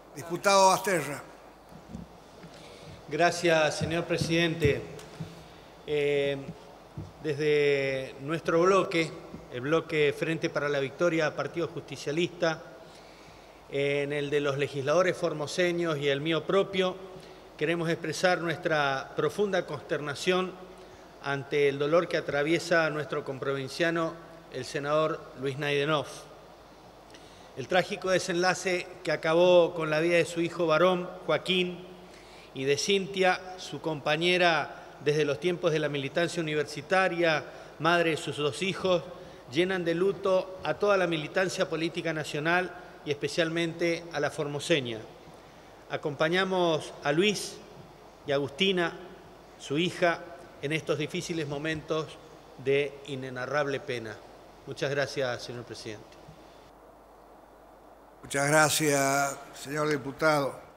Diputado Basterra. Gracias, señor presidente. Desde nuestro bloque, el bloque Frente para la Victoria, Partido Justicialista, en el de los legisladores formoseños y el mío propio, queremos expresar nuestra profunda consternación ante el dolor que atraviesa a nuestro comprovinciano, el senador Luis Naidenov. El trágico desenlace que acabó con la vida de su hijo varón, Joaquín, y de Cintia, su compañera desde los tiempos de la militancia universitaria, madre de sus dos hijos, llenan de luto a toda la militancia política nacional y especialmente a la formoseña. Acompañamos a Luis y a Agustina, su hija, en estos difíciles momentos de inenarrable pena. Muchas gracias, señor presidente. Muchas gracias, señor diputado.